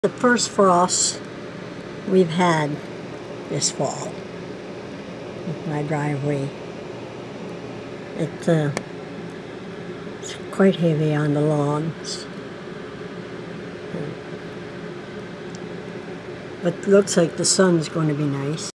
The first frost we've had this fall with my driveway. It's quite heavy on the lawns. But looks like the sun's going to be nice.